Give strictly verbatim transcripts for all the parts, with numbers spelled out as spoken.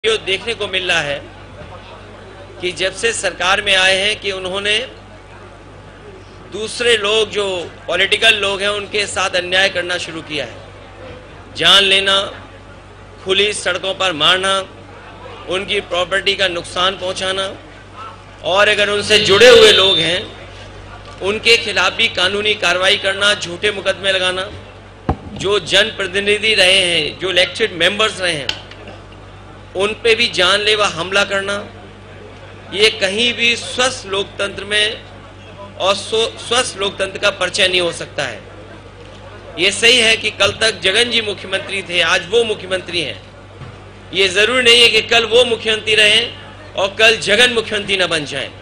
जो देखने को मिल रहा है कि जब से सरकार में आए हैं कि उन्होंने दूसरे लोग जो पॉलिटिकल लोग हैं उनके साथ अन्याय करना शुरू किया है। जान लेना, खुली सड़कों पर मारना, उनकी प्रॉपर्टी का नुकसान पहुंचाना और अगर उनसे जुड़े हुए लोग हैं उनके खिलाफ भी कानूनी कार्रवाई करना, झूठे मुकदमे लगाना, जो जनप्रतिनिधि रहे हैं, जो इलेक्टेड मेंबर्स रहे हैं उन पे भी जानलेवा हमला करना, ये कहीं भी स्वस्थ लोकतंत्र में और स्वस्थ लोकतंत्र का परिचय नहीं हो सकता है। ये सही है कि कल तक जगन जी मुख्यमंत्री थे, आज वो मुख्यमंत्री हैं। ये जरूरी नहीं है कि कल वो मुख्यमंत्री रहें और कल जगन मुख्यमंत्री न बन जाएं।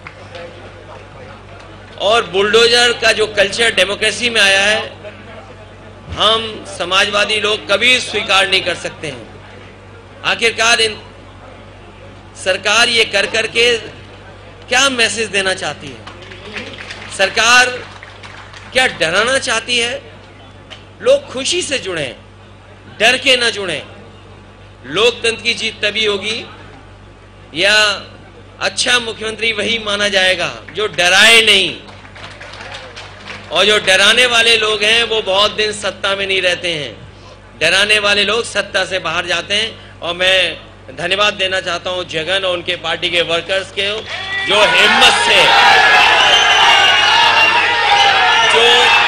और बुलडोजर का जो कल्चर डेमोक्रेसी में आया है, हम समाजवादी लोग कभी स्वीकार नहीं कर सकते हैं। आखिरकार इन सरकार ये कर करके क्या मैसेज देना चाहती है? सरकार क्या डराना चाहती है? लोग खुशी से जुड़ें, डर के ना जुड़ें। लोकतंत्र की जीत तभी होगी या अच्छा मुख्यमंत्री वही माना जाएगा जो डराए नहीं। और जो डराने वाले लोग हैं वो बहुत दिन सत्ता में नहीं रहते हैं। डराने वाले लोग सत्ता से बाहर जाते हैं। और मैं धन्यवाद देना चाहता हूं जगन और उनके पार्टी के वर्कर्स के, जो हिम्मत से, जो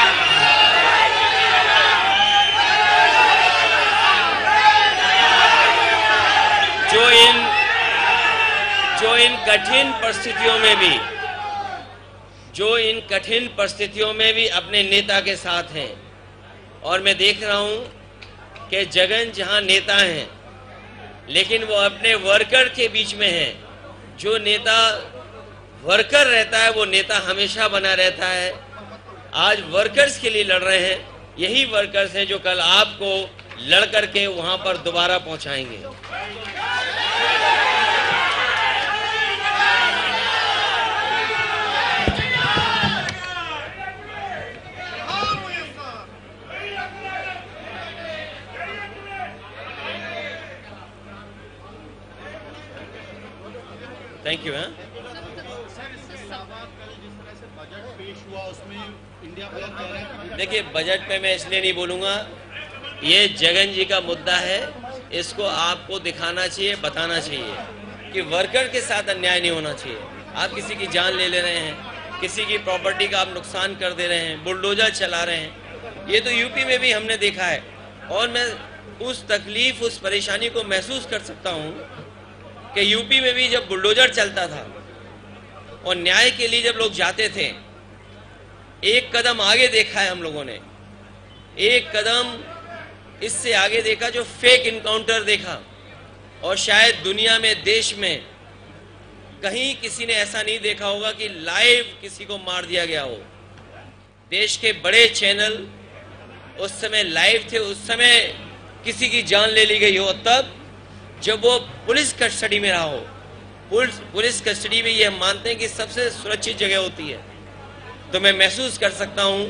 जो इन जो इन कठिन परिस्थितियों में भी जो इन कठिन परिस्थितियों में भी अपने नेता के साथ हैं। और मैं देख रहा हूं कि जगन जहां नेता हैं लेकिन वो अपने वर्कर के बीच में है। जो नेता वर्कर रहता है वो नेता हमेशा बना रहता है। आज वर्कर्स के लिए लड़ रहे हैं, यही वर्कर्स हैं जो कल आपको लड़ करके वहां पर दोबारा पहुंचाएंगे। Thank you. हाँ, देखिए, बजट पे मैं इसलिए नहीं बोलूंगा, ये जगन जी का मुद्दा है। इसको आपको दिखाना चाहिए, बताना चाहिए कि वर्कर के साथ अन्याय नहीं होना चाहिए। आप किसी की जान ले ले रहे हैं, किसी की प्रॉपर्टी का आप नुकसान कर दे रहे हैं, बुलडोजर चला रहे हैं। ये तो यूपी में भी हमने देखा है। और मैं उस तकलीफ, उस परेशानी को महसूस कर सकता हूँ कि यूपी में भी जब बुलडोजर चलता था और न्याय के लिए जब लोग जाते थे, एक कदम आगे देखा है हम लोगों ने। एक कदम इससे आगे देखा जो फेक इनकाउंटर देखा। और शायद दुनिया में, देश में कहीं किसी ने ऐसा नहीं देखा होगा कि लाइव किसी को मार दिया गया हो। देश के बड़े चैनल उस समय लाइव थे, उस समय किसी की जान ले ली गई हो, तब जब वो पुलिस कस्टडी में रहा हो। पुलिस पुलिस कस्टडी में ये हम मानते हैं कि सबसे सुरक्षित जगह होती है। तो मैं महसूस कर सकता हूं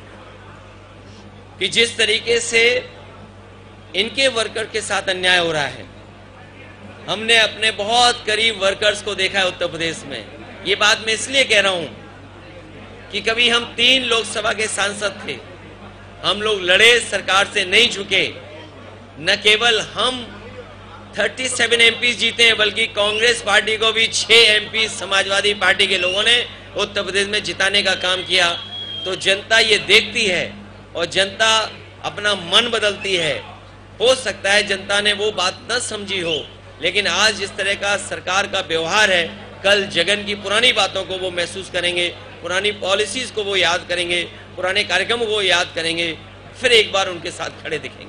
कि जिस तरीके से इनके वर्कर के साथ अन्याय हो रहा है, हमने अपने बहुत करीब वर्कर्स को देखा है उत्तर प्रदेश में। ये बात मैं इसलिए कह रहा हूं कि कभी हम तीन लोकसभा के सांसद थे, हम लोग लड़े, सरकार से नहीं झुके। न केवल हम सैंतीस एमपी जीते हैं बल्कि कांग्रेस पार्टी को भी छह एमपी समाजवादी पार्टी के लोगों ने उत्तर प्रदेश में जिताने का काम किया। तो जनता ये देखती है और जनता अपना मन बदलती है। हो सकता है जनता ने वो बात न समझी हो, लेकिन आज जिस तरह का सरकार का व्यवहार है, कल जगन की पुरानी बातों को वो महसूस करेंगे, पुरानी पॉलिसीज को वो याद करेंगे, पुराने कार्यक्रमों को याद करेंगे, फिर एक बार उनके साथ खड़े दिखेंगे।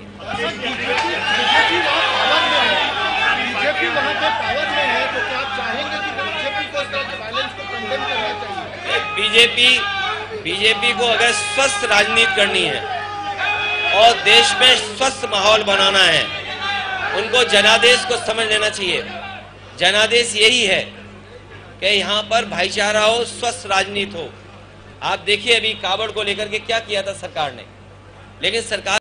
बीजेपी वहां पे पावर में है, तो क्या आप चाहेंगे कि बीजेपी को इस तरह के वायलेंस को कंडेम करना चाहिए? बीजेपी बीजेपी को अगर स्वस्थ राजनीति करनी है और देश में स्वस्थ माहौल बनाना है, उनको जनादेश को समझ लेना चाहिए। जनादेश यही है कि यहाँ पर भाईचारा हो, स्वस्थ राजनीति हो। आप देखिए अभी कावड़ को लेकर के क्या किया था सरकार ने, लेकिन सरकार